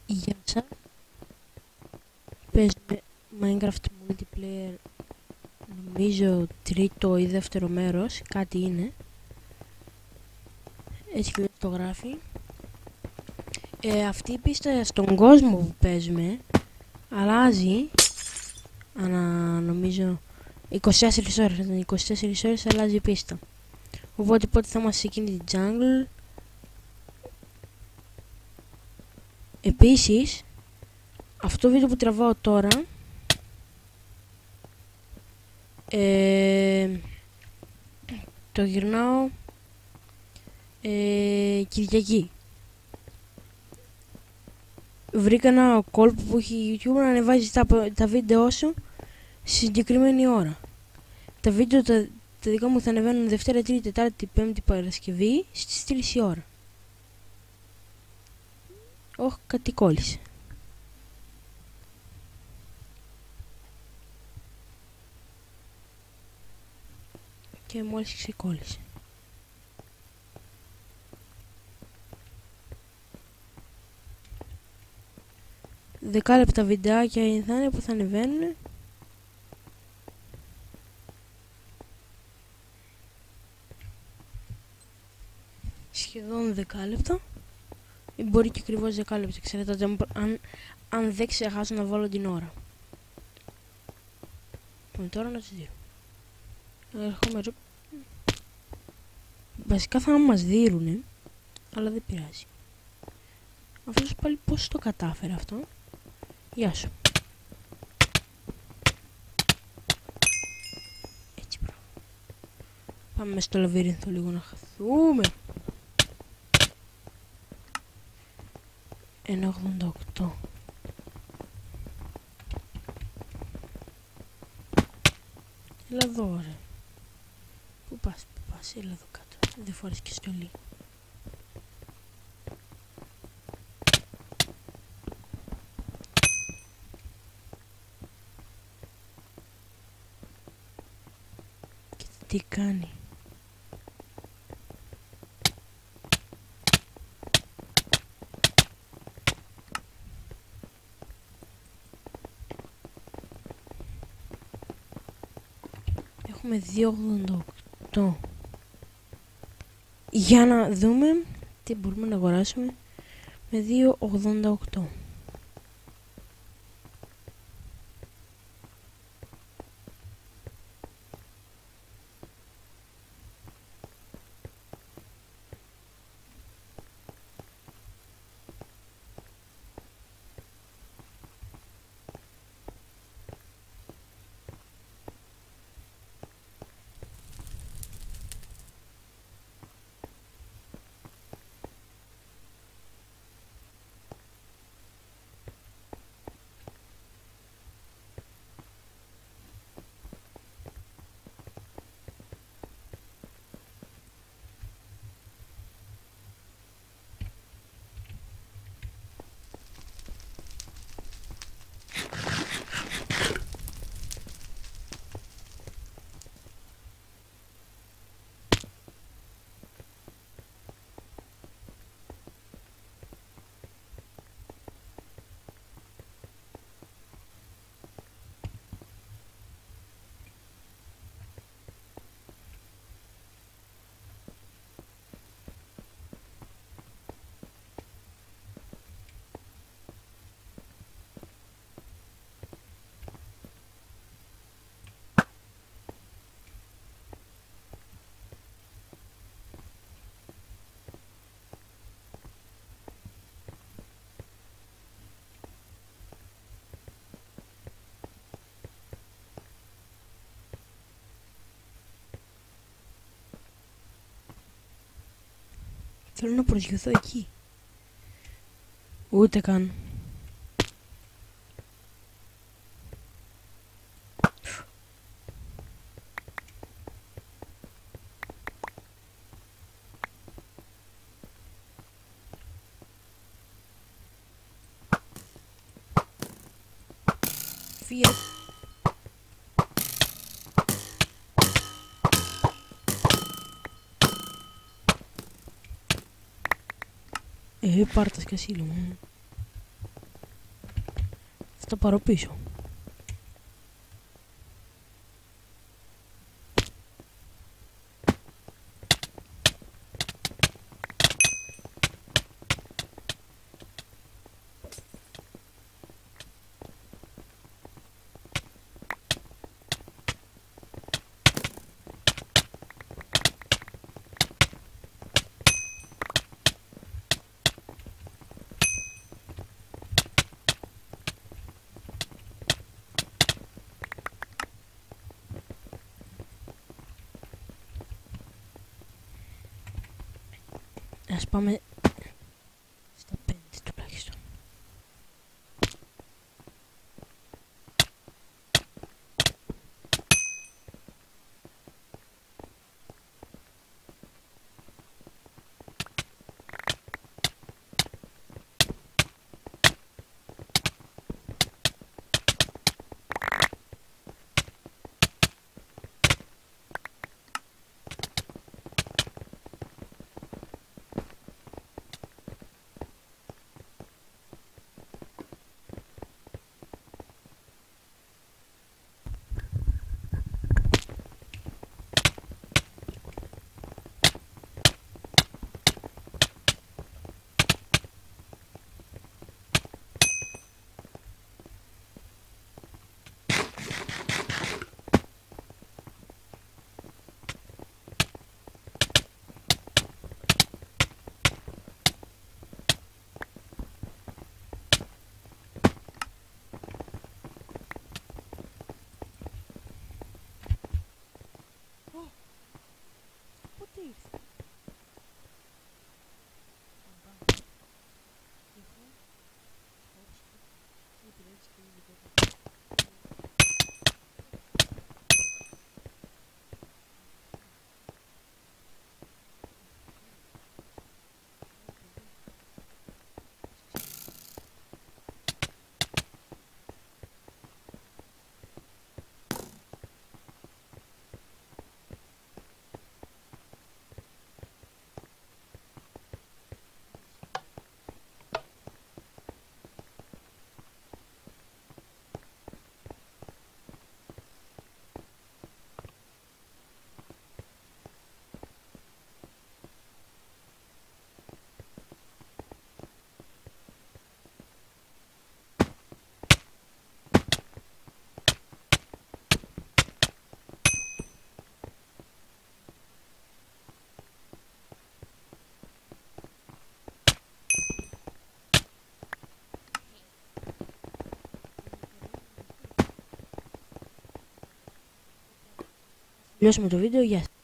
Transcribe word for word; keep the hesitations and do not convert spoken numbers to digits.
Γεια σας. Παίζουμε Minecraft Multiplayer, νομίζω τρίτο ή δεύτερο μέρος, κάτι είναι. Έτσι και το γράφει. Ε, αυτή η πίστα στον κόσμο που παίζουμε αλλάζει ανά, νομίζω, είκοσι τέσσερις ώρες, ήταν είκοσι τέσσερις ώρες αλλάζει η πίστα. Οπότε πότε θα είμαστε σε εκείνη την jungle. Επίσης, αυτό το βίντεο που τραβάω τώρα ε, το γυρνάω ε, Κυριακή. Βρήκα ένα κόλπο που έχει YouTube να ανεβάζει τα, τα βίντεο σου στη συγκεκριμένη ώρα. Τα βίντεο τα, τα δικά μου θα ανεβαίνουν Δευτέρα, Τρίτη, Τετάρτη, Πέμπτη, Παρασκευή στις τρεις η ώρα. Όχι, κάτι κόλλησε. Και μόλις ξεκόλλησε. Δεκάλεπτα βιντεάκια θα είναι που θα ανεβαίνουν. Σχεδόν δεκάλεπτα. Ή μπορεί και ακριβώς δεκάλεπτα, ξέρετε, αν, αν δεν ξεχάσω να βάλω την ώρα. Λοιπόν, τώρα να τις δίνω. Έρχομαι εδώ. Βασικά θα μας δίνουνε, αλλά δεν πειράζει. Αυτός πάλι πώς το κατάφερε αυτό. Γεια σου. Έτσι πράγμα. Πάμε στο λαβύρινθο λίγο να χαθούμε. ένα ογδόντα οκτώ. Έλα εδώ ρε. Πού πας, πού πας, έλα εδώ κάτω. Δεν φορές και στολή. Και τι κάνει. Έχουμε δύο ογδόντα οκτώ. Για να δούμε τι μπορούμε να αγοράσουμε με δύο ογδόντα οκτώ. Θέλω να προσγειωθώ εκεί. Ούτε καν. Φύγε. Ε, πάρ' το σκασίλο μου. Θα το πάρω πίσω. Ας πάμε στα πέντε τουλάχιστον. Πότε ήρθε? Τελειώσουμε το βίντεο, γεια σας.